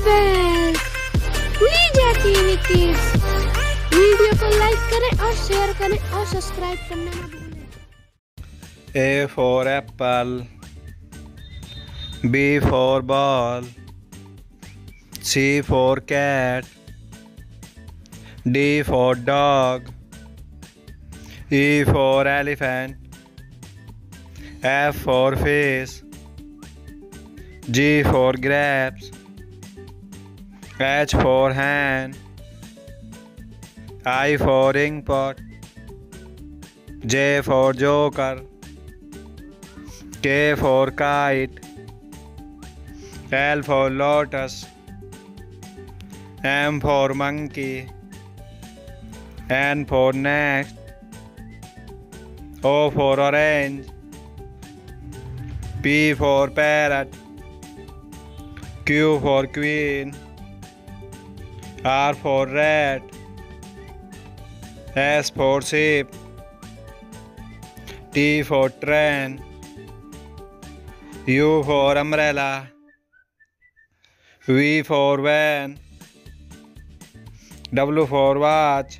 Elephant. लीजेटिव kids, video को like करें और शेयर करें और सब्सक्राइब करना ना भूलें। A for apple, B for ball, C for cat, D for dog, E for elephant, F for fish, G for grapes, H for hen, I for ink pot, J for joker, K for kite, L for lotus, M for monkey, N for next, O for orange, P for parrot, Q for queen, R for rat, S for sheep, T for train, U for umbrella, V for van, W for watch,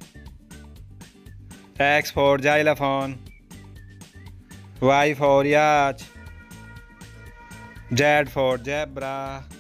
X for xylophone, Y for yacht, Z for zebra.